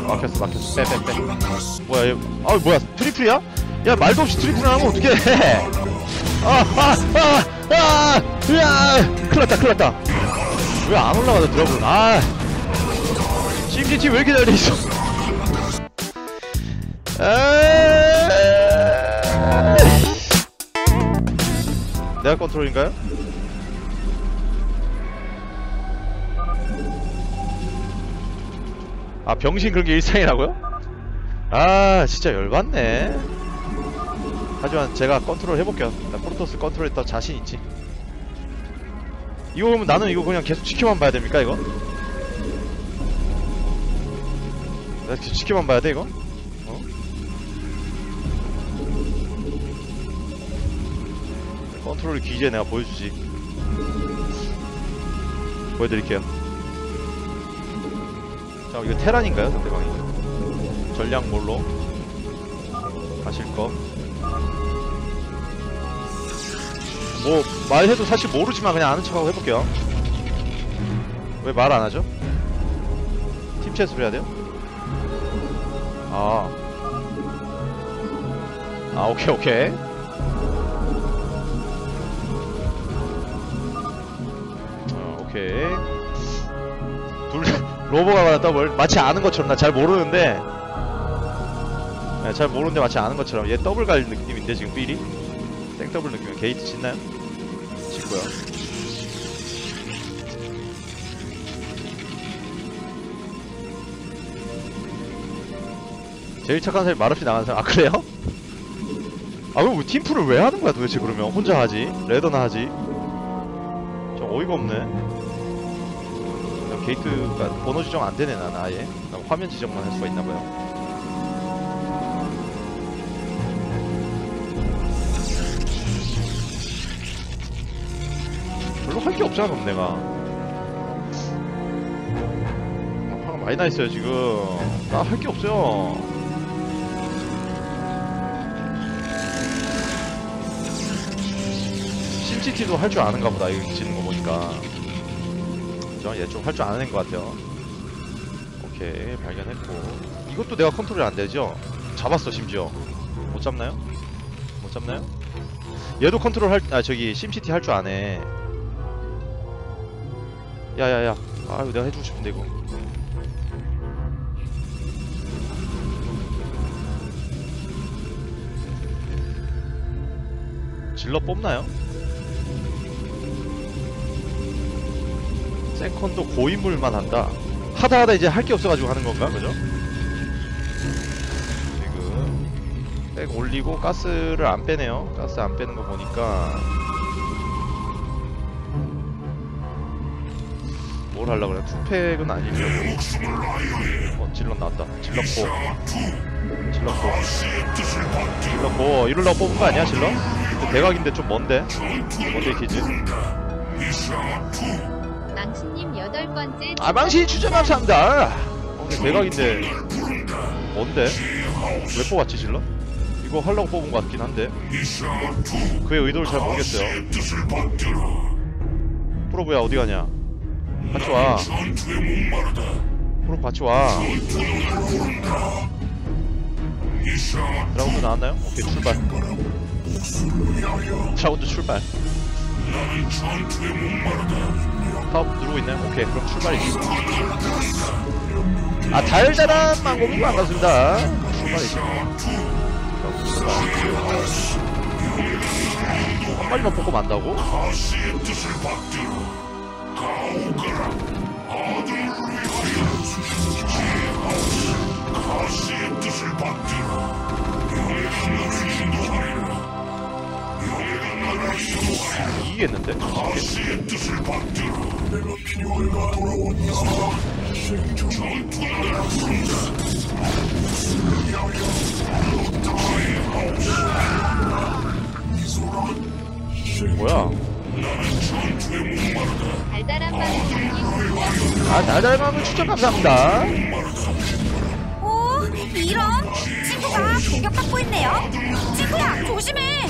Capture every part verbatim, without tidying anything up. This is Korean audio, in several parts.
막혔어 막혔어 빼빼빼. 뭐야 얘. 아 뭐야 트리플이야? 야 말도 없이 트리플을 하면 어떡해. 아아아아 으아 큰일났다 큰일났다. 왜 안 올라가죠 드러블은. 아 심지티 왜 이렇게 잘 돼있어. 내가 컨트롤인가요? 아 병신 그런게 일상이라고요? 아 진짜 열받네. 하지만 제가 컨트롤 해볼게요. 나 프로토스 컨트롤 했다 자신있지. 이거 그러면 나는 이거 그냥 계속 지켜만 봐야 됩니까 이거? 내가 계속 지켜만 봐야 돼 이거? 어? 컨트롤 기재 내가 보여주지. 보여드릴게요. 자 이거 테란인가요 상대방이? 전략 뭘로 가실거? 뭐 말해도 사실 모르지만 그냥 아는 척하고 해볼게요. 왜 말 안하죠? 팀챗으로 해야 돼요? 아, 아 오케이 오케이. 어, 오케이. 둘 로보가 받았다. 뭘 마치 아는 것처럼. 나 잘 모르는데 네, 잘 모르는데 마치 아는 것처럼. 얘 더블 갈 느낌인데 지금 삘이 생더블 느낌. 게이트 짓나요? 짓고요. 제일 착한 사람이 말없이 나가는 사람. 아 그래요? 아 그럼 팀플을 왜 하는 거야 도대체 그러면? 혼자 하지? 레더나 하지? 좀 어이가 없네. 게이트가 번호 지정 안 되네 난 아예. 난 화면 지정만 할 수가 있나 봐요. 별로 할 게 없잖아 그럼 내가. 화가 많이 나 있어요 지금. 나 할 게 없어요. 심시티도 할 줄 아는가 보다 이거 지는 거 보니까. 얘 좀 할 줄 아는 애인 것 같아요. 오케이 발견했고. 이것도 내가 컨트롤이 안 되죠? 잡았어 심지어. 못 잡나요? 못 잡나요? 얘도 컨트롤 할, 아 저기 심시티 할 줄 아네. 야야야. 아유 내가 해주고 싶은데 이거. 질러 뽑나요? 세컨도 고인물만 한다. 하다 하다 이제 할 게 없어가지고 하는 건가? 그죠? 지금 백 올리고 가스를 안 빼네요. 가스 안 빼는 거 보니까 뭘 하려고 그래? 투팩은 아니려고. 어 질럿 나왔다. 질럿고 질럿고 질럿고 이럴라고 뽑은 거 아니야 질럿? 대각인데 좀 먼데? 먼데 키지? 망신님 여덟 번째. 아 망신 추천 감사합니다. 어 근데 대각인데 뭔데? 왜 뽑았지 질럿? 이거 하려고 뽑은 거 같긴 한데 그의 의도를 잘 모르겠어요. 프로브야 어디 가냐? 같이 와. 프로브 같이 와. 드라군도 나왔나요? 오케이 출발. 드라군도 출발. 파업 누르고 있나요? 오케이 그럼 출발이지. 아 달달한 망고님 반갑습니다. 출발이지. 한 마리만 뽑고 만다고? 이기겠는데? 뭐야? 달달한 망신님. 아 달달한 망고 추천 감사합니다. 오, 이런 친구가 공격받고 있네요. 친구야, 조심해.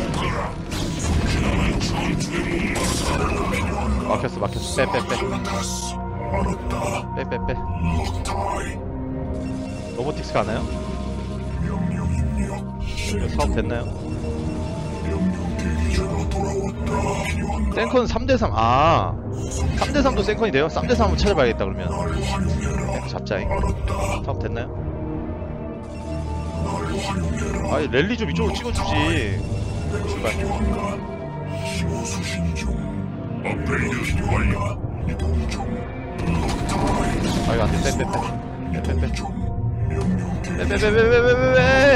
막혔어 막혔어 빼빼빼 빼빼빼. 로보틱스가 안 와요? 이거 사업 됐나요? 생컨 삼 대 삼. 아 삼 대 삼도 생컨이 돼요? 삼 대 삼 한번 찾아봐야겠다 그러면. 생컨 잡자잉. 사업 됐나요? 아이 랠리 좀 이쪽으로 찍어주지. 출발. 아 이거 안돼. 빼빼빼 빼빼빼 빼빼빼빼빼빼빼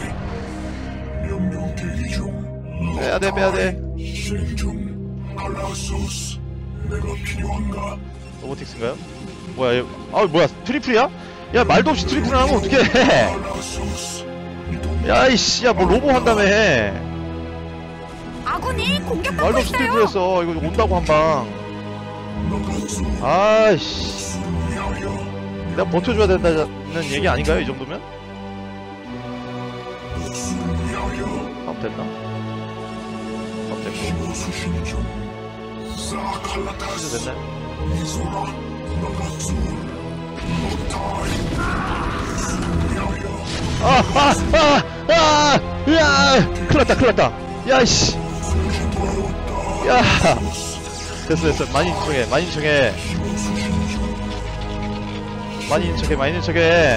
빼야돼 빼야돼. 로보틱스인가요? 뭐야 얘. 아 뭐야 트리플이야? 야 말도 없이 트리플을 하면 어떡해. 야이씨 야 뭐 로보 한다며. 아군이 공격받고 말도 없이 있어요. 트리플했어. 이거 온다고 한방. 아이씨 내가 버텨줘야 된다는 얘기 아닌가요 이 정도면? 사업 됐나? 사업 됐고 시즈 됐나요? 아아아아 야 큰일났다 큰일났다. 야이씨 야 됐어 됐어. 많이 인척해 많이 인척해 많이 인척해 많이 인척해.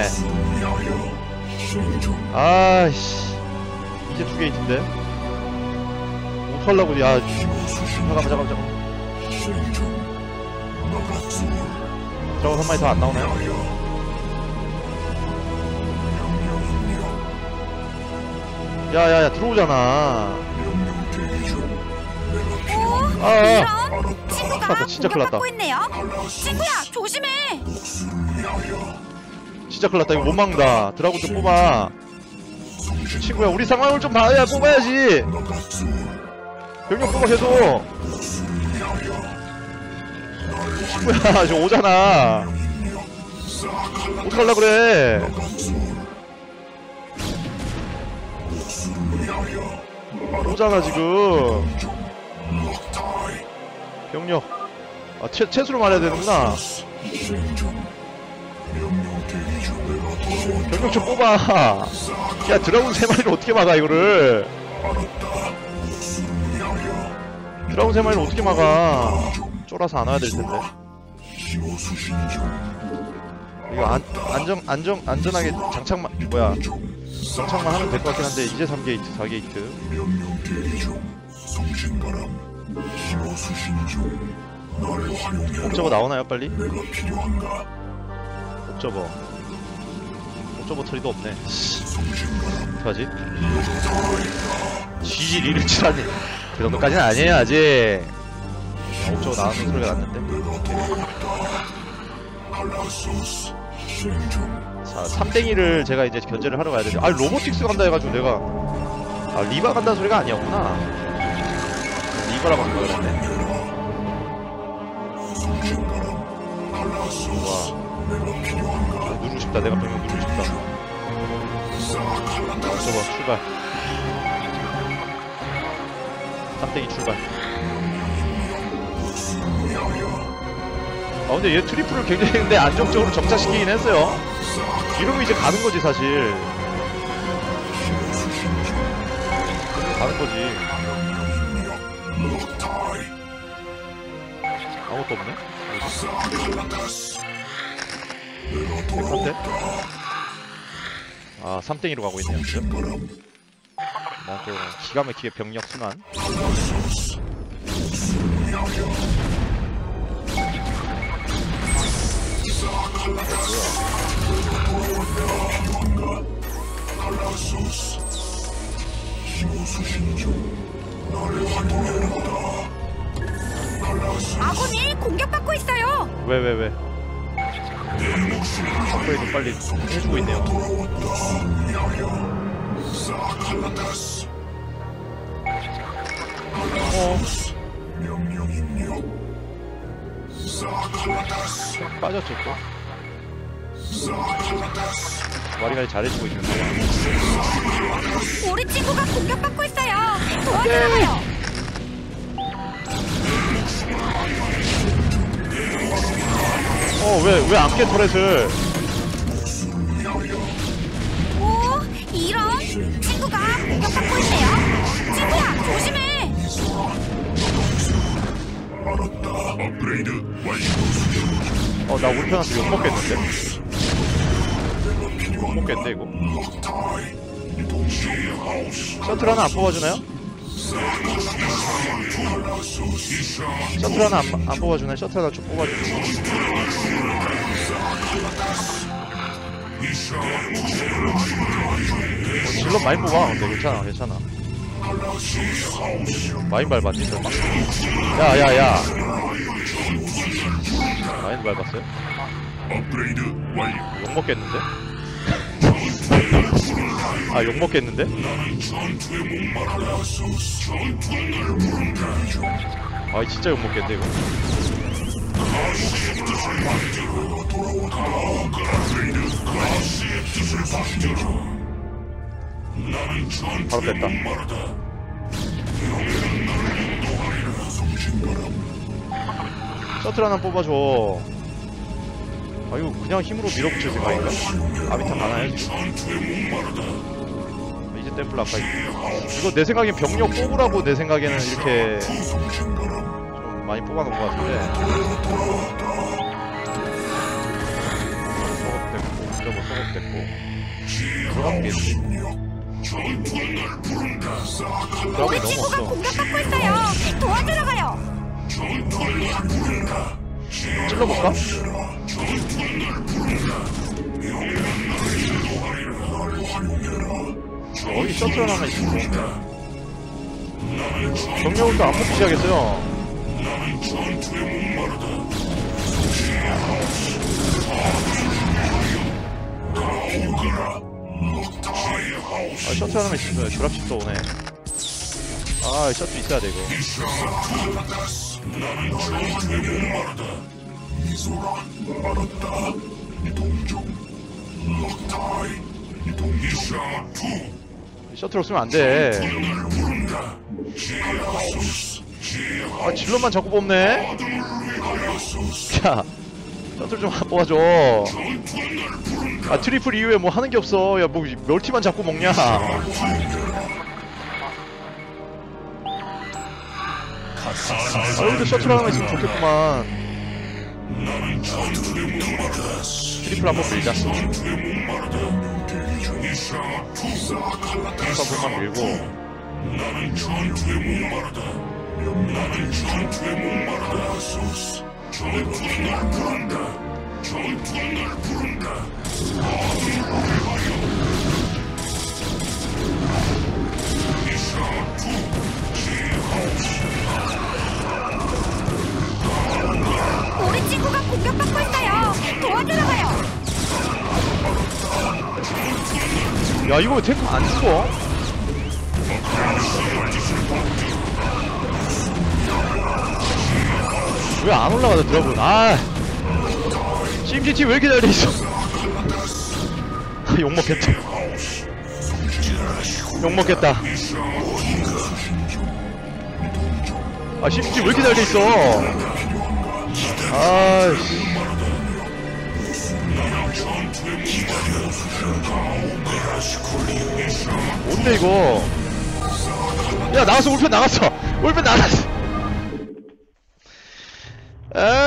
아이씨 이제 두 게이트인데 못하려고. 야 잠깐만 잠깐만 잠깐만. 저거 한 마리 더 안 나오나요? 야야야 들어오잖아. 오, 아, 아. 이런 친구가 나 진짜 큰일 났다. 공격받고 있네요. 친구야 조심해. 진짜 큰일났다. 이거 못 막는다. 드라군 좀 뽑아. 친구야 우리 상황을 좀 봐야 뽑아야지. 병력 뽑아 계속. 친구야 저 오잖아. 어떡하려 그래. 오잖아 지금. 병력 아 채, 채수로 말해야 되는구나. 병력 좀 뽑아. 야 드라군 세 마리를 어떻게 막아 이거를. 드라군 세 마리를 어떻게 막아. 쫄아서 안 와야 될 텐데. 이거 안, 안정 안정 안전하게 장착만 뭐야 장착만 하면 될 것 같긴 한데. 이제 삼 게이트 사 게이트. 옵저버 나오나요 빨리? 옵저버 옵저버 처리도 없네. 어떡하지? 지지 리를 치라니. 그 정도까지는 아니에요 아직. 옵저버 나오는 소리가 났는데. 자 삼땡이를 제가 이제 견제를 하러 가야 되는데. 아 로보틱스 간다 해가지고 내가 아 리바 간다는 소리가 아니었구나. 리바라 간 거였네. 와 아, 누르고 싶다. 내가 병력 누르고 싶다. 저거 출발. 삼땡이 출발. 아 근데 얘 트리플을 굉장히 근데 안정적으로 정착시키긴 했어요. 이러면 이제 가는 거지 사실. 가는 거지. 아무것도 없네? 백한테? 아 삼땡이로 가고 있네요 지금. 나또 기가 막히게 병력 순환. 아군이 공격받고 있어요. 왜 왜 왜? 업그레이드 빨리 해주고 있네요. 어. 빠졌죠 또. 와리가리 잘해주고 있는데. 우리 친구가 공격받고 있어요. 도와줘요. 어 왜 왜 안 깨 터렛을. 어, 나 우편한테 욕 먹겠는데? 욕 먹겠는데, 이거? 셔틀 하나 안 뽑아주나요? 셔틀 하나 안, 안 뽑아주나요? 셔틀 하나 좀 뽑아주세요. 어, 질럿 많이 뽑아. 근데 괜찮아, 괜찮아. 많이 밟았니, 설마? 야, 야, 야. 많이 밟았어요? 욕 먹겠는데? 아, 욕 먹겠는데? 아, 진짜 욕 먹겠는데, 이거? 바로 뺐다. 셔틀 하나 뽑아줘. 아, 이거 그냥 힘으로 밀어붙일 생각인가? 아비타 가나요, 지금? 아, 이제 템플 아까 이거 내 생각엔 병력 뽑으라고 내 생각에는 이렇게 좀 많이 뽑아놓은 것 같은데. 소급됐고, 저거 소급됐고. 들어갔겠지. 우리 친구가 공격받고 있어요. 도와주러 가요. 찔러볼까? 어디 셔틀 하나 있어. 경력을 또 안 먹기 시작했어요. 아, 셔틀 하나만 있으면 드랍십도 오네. 아, 셔틀 있어야 돼, 이거. 셔틀 없으면 안 돼. 아, 질럿만 자꾸 뽑네? 야, 셔틀 좀 뽑아줘. 아, 트리플 이후에 뭐 하는 게 없어. 야, 뭐 멀티만 자꾸 먹냐? 아, 여기도 셔틀 하나 있으면 좋겠구만. 트리플 한번 밀자. 한번 밀고. 우리 친구가 공격받고 있어요. 도와주러 가요. 야, 이거 왜 탱크 안 죽어? 왜 안 올라가죠, 드랍은? 아, 씨엠지티 왜 이렇게 잘 돼있어? 욕먹겠다. 욕먹겠다. 아, 씨엠지티 왜 이렇게 잘 돼있어? 아이씨. 뭔데 이거? 야, 나갔어. 울편 나갔어. 울편 나갔어. 아